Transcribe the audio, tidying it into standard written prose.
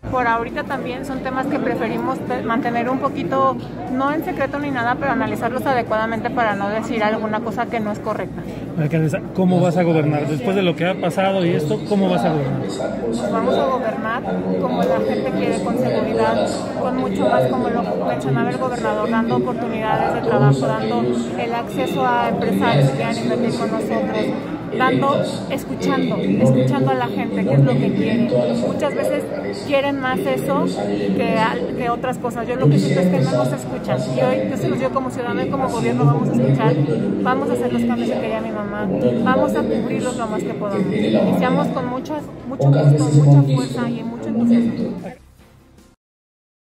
Por ahorita también son temas que preferimos mantener un poquito, no en secreto ni nada, pero analizarlos adecuadamente para no decir alguna cosa que no es correcta. Alcaldesa, ¿cómo vas a gobernar? Después de lo que ha pasado y esto, ¿cómo vas a gobernar? Pues vamos a gobernar como la gente quiere, con seguridad, con mucho más, como lo mencionaba el gobernador, dando oportunidades de trabajo, dando el acceso a empresarios que quieran invertir con nosotros, escuchando a la gente, qué es lo que quiere. Muchas veces quieren más eso que otras cosas. Yo lo que siento es que no nos escuchan. Y hoy, yo como ciudadano y como gobierno vamos a escuchar, vamos a hacer los cambios que quería mi mamá, vamos a cubrirlos lo más que podamos. Iniciamos con mucho gusto, mucha fuerza y mucho entusiasmo.